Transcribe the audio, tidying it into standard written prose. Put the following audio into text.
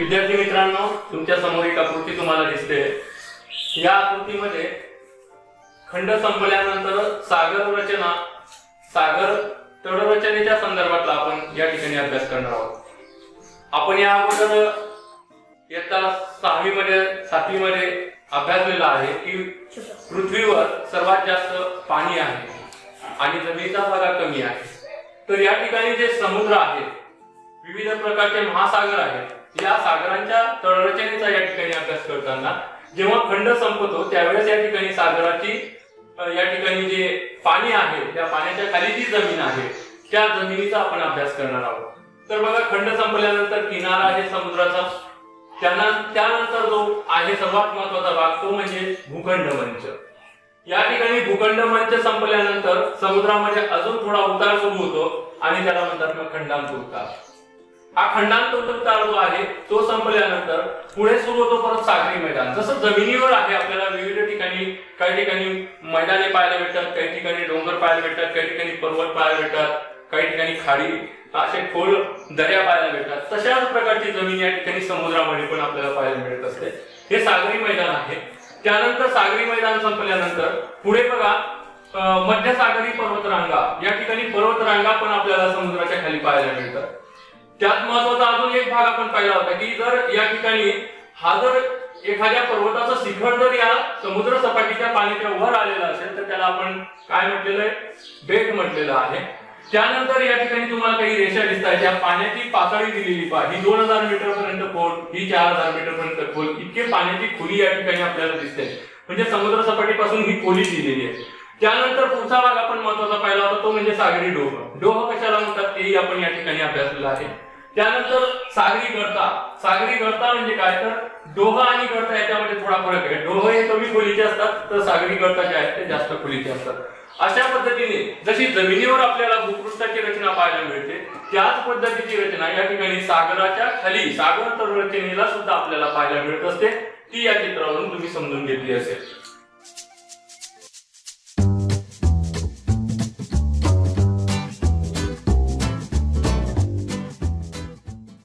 विद्यार्थी मित्रांनो, तुमच्या समोर एक आकृती तुम्हाला दिसते। या आकृतीमध्ये खंड संपल्यानंतर सागर रचना, सागर तळरचनेच्या संदर्भातला आपण या ठिकाणी अभ्यास करणार आहोत। आपण या अगोदर इयत्ता 6वी मध्ये 7वी मध्ये अभ्यासलेला आहे की पृथ्वीवर सर्वात जास्त पाणी आहे आणि जमिनीचा भाग कमी आहे। तर या ठिकाणी जे समुद्र आहेत, विविध प्रकारचे महासागर आहेत, या सागरांच्या तळरचनेचा या ठिकाणी अभ्यास करताना जेव्हा खंड संपतो त्यावेळेस या ठिकाणी सागराची या ठिकाणी जे पाणी आहे त्या पाण्याच्या खाली जी जमीन आहे त्या जमिनीचा आपण अभ्यास करणार आहोत। तर बघा, खंड संपल्यानंतर किनारा आहे समुद्राचा, त्यानंतर जो आहे सर्वात महत्त्वाचा भाग तो म्हणजे भूखंड मंच। या ठिकाणी भूखंड मंच संपल्यानंतर समुद्रामध्ये अजून थोडा उतार सुरू होतो आणि त्याला म्हणतात मग खंडांत उतार। हा खंडांत उतार जो आहे तो संपल्यानंतर पुढे सुरू होतो परत सागरी मैदान। जसं जमिनीवर आहे आपल्याला विविध ठिकाणी, काही ठिकाणी मैदाने पाहायला भेटतात, काही ठिकाणी डोंगर पाहायला भेटतात, काही ठिकाणी पर्वत पाहायला भेटतात, काही ठिकाणी खाडी असे खोल दऱ्या पाहायला भेटतात। तशाच प्रकारची जमीन या ठिकाणी समुद्रामध्ये पण आपल्याला पाहायला मिळत असते। हे सागरी मैदान आहे। त्यानंतर सागरी मैदान संपल्यानंतर पुढे बघा मध्यसागरी पर्वतरांगा, या ठिकाणी पर्वतरांगा पण आपल्याला समुद्राच्या खाली पाहायला मिळतात। त्यात महत्त्वाचा अजून एक भाग आपण पाहिला होता की जर या ठिकाणी हा जर एखाद्या पर्वताचं शिखर जर या समुद्र सपाटीच्या पाण्याच्या वर आलेलं असेल तर त्याला आपण काय म्हटलेलं आहे, बेट म्हटलेलं आहे। त्यानंतर या ठिकाणी तुम्हाला काही रेषा दिसतात, त्या पाण्याची पातळी दिलेली पहा, ही 2000 मीटर पर्यंत खोल, ही 4000 मीटर पर्यंत खोल, इतके पाण्याची खोली या ठिकाणी आपल्याला दिसते। म्हणजे समुद्र सपाटीपासून ही खोली दिलेली आहे। त्यानंतर पुढचा भाग आपण महत्त्वाचा पाहिला होता तो म्हणजे सागरी डोह। डोह कशाला म्हणतात तेही आपण या ठिकाणी अभ्यासलेलं आहे। त्यानंतर सागरी गळता, सागरी गळता म्हणजे काय तर डोह आणि गळता याच्यामध्ये थोडा फरक आहे। डोह हे कमी खोलीचे असतात तर सागरी गळता जे आहेत ते जास्त खोलीचे असतात। अशा पद्धतीने जशी जमिनीवर आपल्याला भूपृष्ठाची रचना पाहायला मिळते त्याच पद्धतीची रचना या ठिकाणी सागराच्या खाली सागर तळरचनेला सुद्धा आपल्याला पाहायला मिळत असते, ती या चित्रावरून तुम्ही समजून घेतली असेल।